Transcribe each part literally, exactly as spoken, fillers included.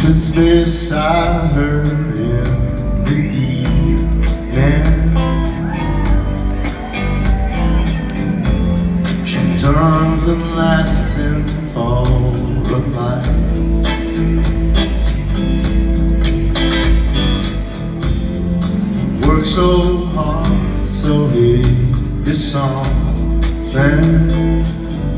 sits beside her in the evening. She turns the lights in for a light. Work so hard, so he is something.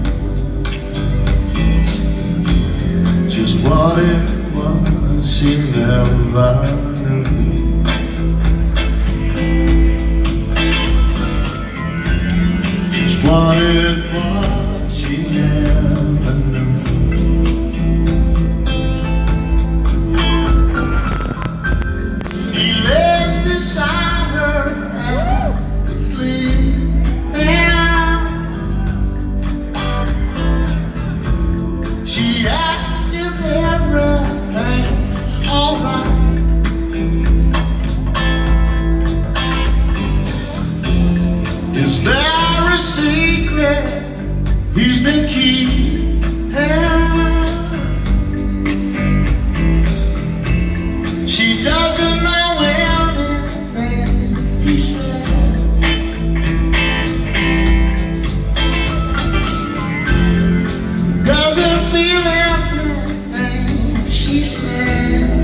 Just what it was, she never knew. Just what it was, she never knew. He lays beside her and sleeps. She asks if everything's alright. Is there a secret he's been keeping? She doesn't know anything he says. Doesn't feel everything she said.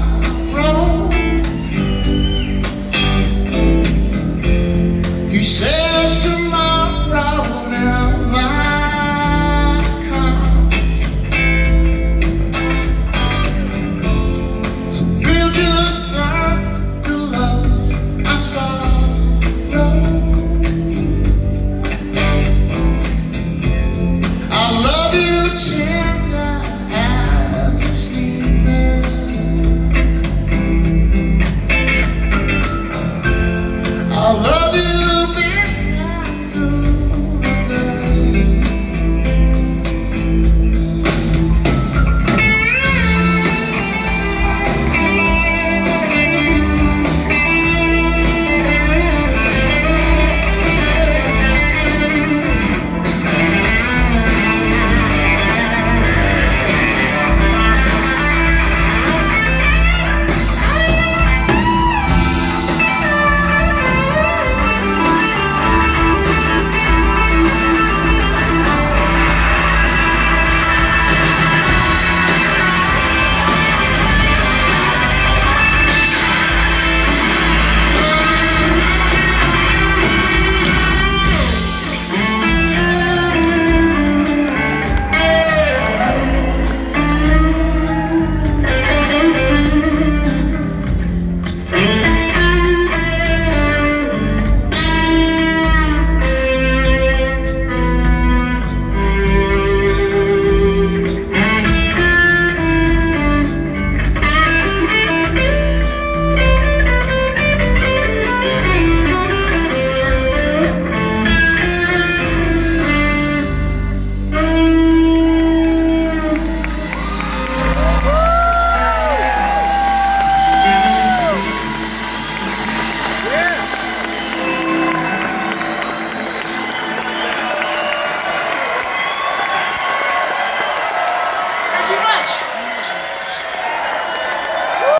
You say